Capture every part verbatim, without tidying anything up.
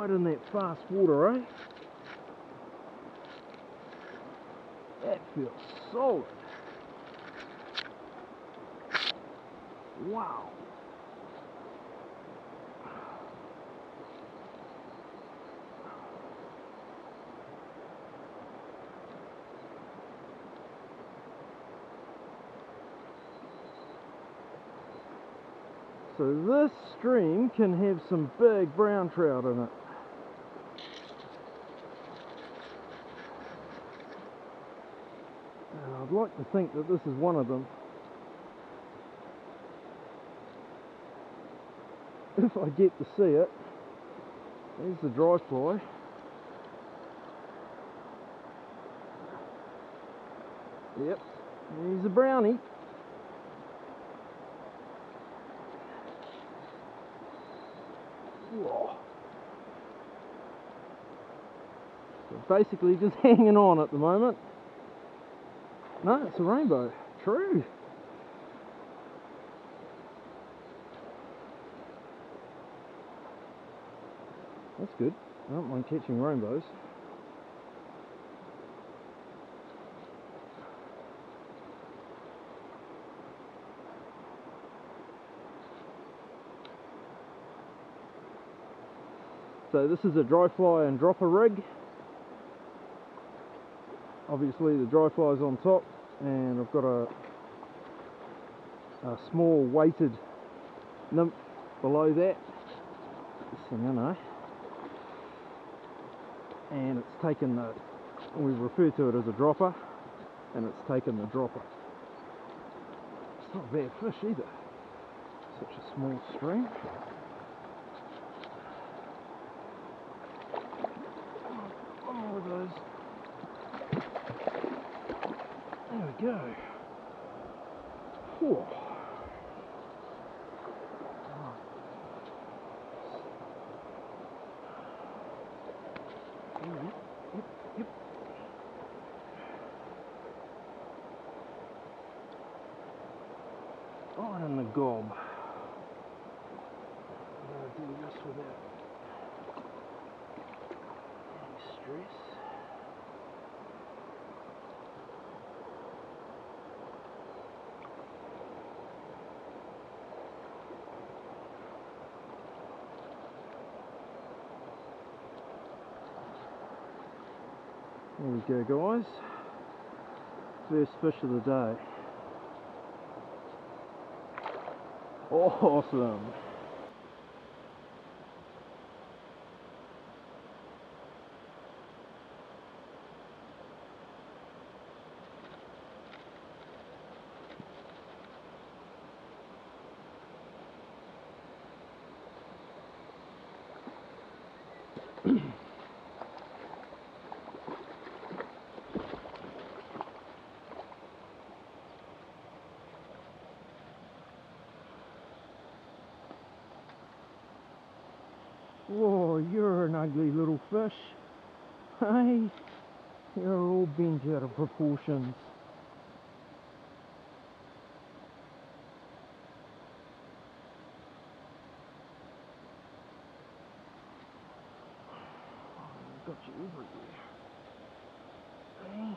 right in that fast water, eh? That feels solid. Wow. So this stream can have some big brown trout in it. And I'd like to think that this is one of them. If I get to see it. There's the dry fly. Yep, he's a brownie. Whoa. So basically just hanging on at the moment. No, it's a rainbow. True. That's good. I don't mind catching rainbows. So this is a dry fly and dropper rig. Obviously the dry fly is on top, and I've got a, a small weighted nymph below that. This thing, I know. And it's taken the, we refer to it as a dropper, and it's taken the dropper. It's not a bad fish either. Such a small stream. One more of those. There we go. Whew. Yep, yep, yep. Right in the gob. I'm going to do this without any stress. There we go, guys. First fish of the day. Awesome. Whoa, you're an ugly little fish. Hey, you're all bent out of proportions. I've got you everywhere. Hey.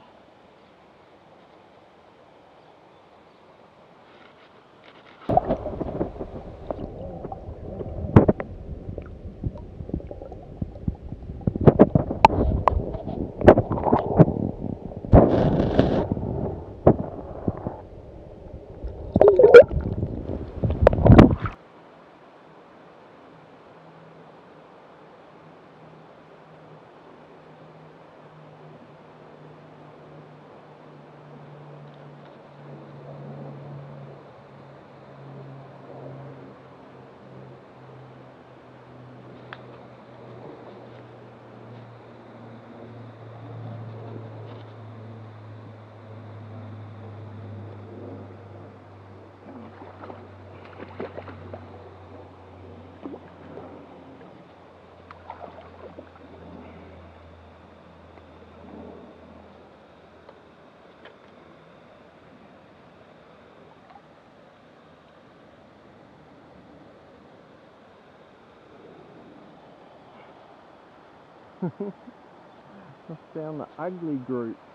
Down the ugly group.